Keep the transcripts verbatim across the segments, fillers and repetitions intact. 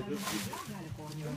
расскажу вам я, Галя Корнева.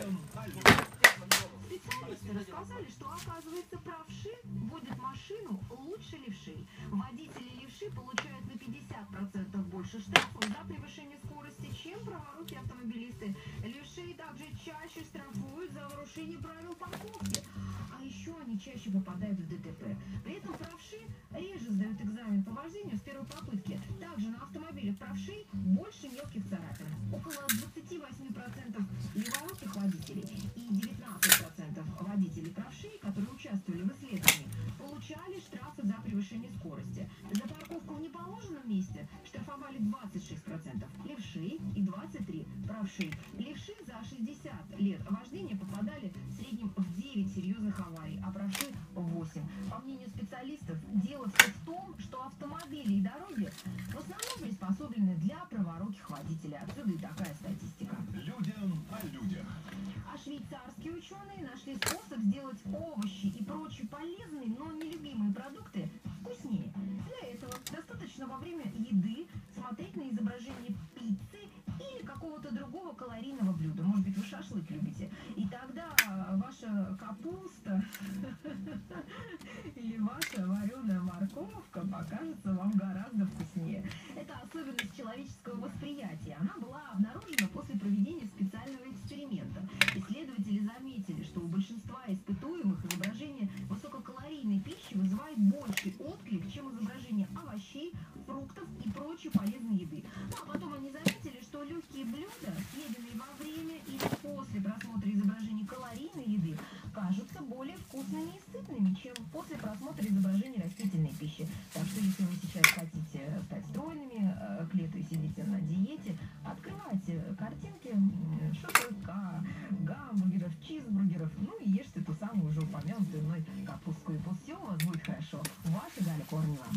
Специалисты рассказали, что, оказывается, правши водят машину лучше левшей. Водители левши получают на пятьдесят процентов больше штрафов за превышение скорости, чем праворуки автомобилисты. Левшей также чаще штрафуют за нарушение правил парковки. А еще они чаще попадают в ДТП. При этом правши реже сдают экзамен по вождению с первой попытки. Также на автомобилях правшей больше мелких царапин. Около двадцати восьми процентов леворуких водителей и девятнадцати процентов водителей правшей, которые участвовали в исследовании, получали штрафы за превышение скорости. За парковку в неположенном месте штрафовали двадцать шесть процентов левшей и двадцать три процента правшей. Левши за шестьдесят лет вождения попадали в среднем в девять серьезных аварий, а правши в восемь. По мнению специалистов, дело все в том, что автомобили и дороги в основном приспособлены для праворуких водителей. Отсюда и такая статистика. Людям о людях. А швейцарские ученые нашли способ сделать овощи и прочие полезные, но нелюбимые продукты вкуснее. Для этого достаточно во время еды смотреть на изображение пиццы или какого-то другого калорийного блюда. Может быть, вы шашлык любите. И тогда ваша капуста или ваша вареная морковка покажется вам гораздо вкуснее. Это особенность человеческого восприятия. Она была обнаружена после проведения специального эксперимента. Исследователи заметили, что у большинства испытуемых изображение высококалорийной пищи вызывает больший отклик, чем изображение овощей, фруктов и прочей полезной еды. Ну а потом они заметили, что легкие блюда, съеденные во время или после просмотра изображений калорийной еды, кажутся более вкусными и сытными, чем после просмотра изображений растительной пищи. Так что если вы сейчас хотите стать стройными, к лету и сидите на диете, открывайте картинки шашлыка, гамбургеров, чизбургеров, ну и ешьте ту самую уже упомянутую мной капустку, и пусть все у вас будет хорошо. Ваша Галя Корнева.